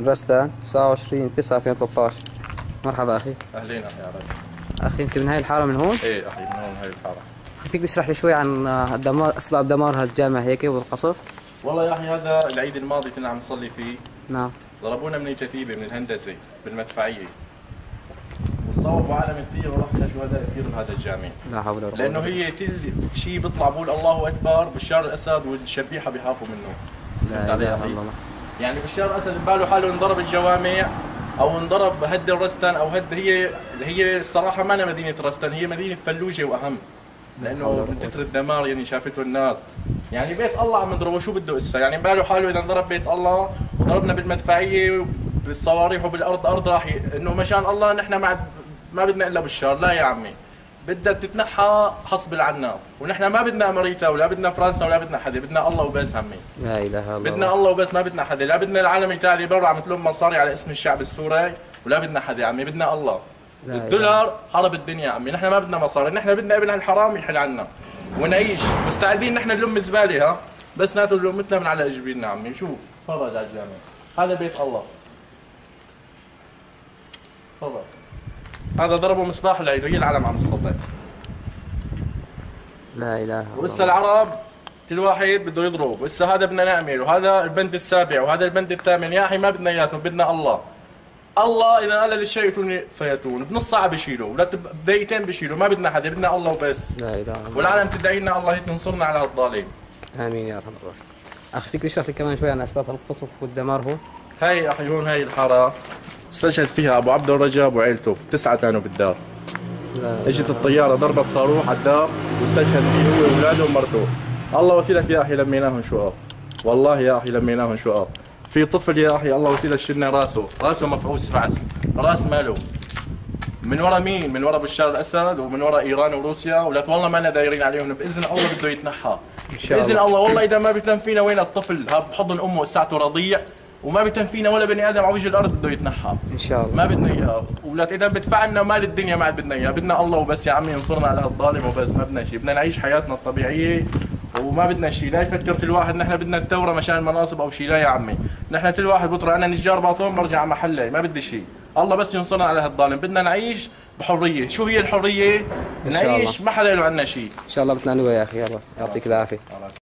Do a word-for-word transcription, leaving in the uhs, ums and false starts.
رستان تسعة وعشرين تسعة ألفين وثلاثة عشر. مرحبا اخي. اهلين اخي عباس. اخي انت من هاي الحاره من هون؟ ايه اخي من هون هاي الحاره. اخي فيك تشرح لي شوي عن دمار اسباب دمار هالجامع هيك والقصف؟ والله يا اخي هذا العيد الماضي كنا عم نصلي فيه. نعم. ضربونا من الكتيبه من الهندسه بالمدفعيه. وصوبوا علم كثير ورحنا شهداء كثير بهذا الجامع. لا حول ولا قوة. لانه هي كل شيء بيطلع بقول الله اكبر بشار الاسد والشبيحه بيخافوا منه. لا اله الا الله. يعني بشار الاسد بباله حاله انضرب الجوامع او انضرب هد الرستن او هد هي هي الصراحه ما أنا مدينه رستن، هي مدينه فلوجه واهم. لانه من كثر الدمار يعني شافته الناس. يعني بيت الله عم نضربه شو بده اسا، يعني باله حاله اذا انضرب بيت الله وضربنا بالمدفعيه بالصواريخ وبالارض ارض راح ي... انه مشان الله نحن ما ما بدنا الا بالشر، لا يا عمي. بدها تتنحى حصب عنا، ونحن ما بدنا امريكا ولا بدنا فرنسا ولا بدنا حدا، بدنا الله وبس عمي. لا اله الا الله. بدنا الله وبس ما بدنا حدا، لا بدنا العالم الثاني برا عم تلوم مصاري على اسم الشعب السوري ولا بدنا حدا عمي، بدنا الله. الدولار حرب الدنيا عمي، نحن ما بدنا مصاري، نحن بدنا ابن الحرام يحل عنا ونعيش مستعدين نحن نلم زباله ها، بس ناكل لقمتنا من على اجبيننا عمي. شوف تفضل على الجامع، هذا بيت الله. تفضل. هذا ضربوا مصباح العيد وهي العلم عم تصدق. لا اله الا الله. وهسه العرب كل واحد بده يضرب، وهسه هذا بدنا نعمل وهذا البند السابع وهذا البند الثامن، يا اخي ما بدنا اياكم، بدنا الله. الله اذا قال للشيء يتون فيتون، بنص ساعه بشيله ولا بدقيقتين بشيله، ما بدنا حدا، بدنا الله وبس. لا اله الا الله. والعالم تدعي لنا الله تنصرنا على هالظالم. امين يا رب الراحمين. اخي فيك تشرح لي كمان شوي عن اسباب القصف والدمار هون؟ هاي اخي هون هاي الحاره استشهد فيها ابو عبد الرجب وعيلته، تسعه كانوا بالدار. اجت الطياره ضربت صاروخ على الدار واستشهد فيه هو واولاده ومرته. الله وكيلك يا اخي لميناهم شقق، والله يا اخي لميناهم شقق. في طفل يا اخي الله وكيلك شلنا راسه، راسه مفعوس فعس، راس ماله. من ورا مين؟ من ورا بشار الاسد ومن ورا ايران وروسيا، ولات والله ما لنا دايرين عليهم، باذن الله بده يتنحى. ان شاء الله. باذن الله، والله اذا ما بتلم فينا وين الطفل؟ هذا بحضن امه ساعته رضيع وما بتم فينا ولا بني ادم على وجه الارض بده يتنحى. ان شاء الله. ما بدنا اياه، ولات اذا بدفع لنا مال الدنيا ما عاد بدنا اياه، بدنا الله وبس يا عمي ينصرنا على هالظالم وبس، ما بدنا شيء، بدنا نعيش حياتنا الطبيعيه وما بدنا شيء، لا يفكر كل واحد نحن بدنا الثوره مشان المناصب او شيء، لا يا عمي، نحن كل واحد بطرق، انا نجار باطون برجع على محلي، ما بدي شيء، الله بس ينصرنا على هالظالم، بدنا نعيش بحريه، شو هي الحريه؟ نعيش ما حدا له عنا شيء. ان شاء الله بتنالوها يا اخي، يلا يعطيك العافيه.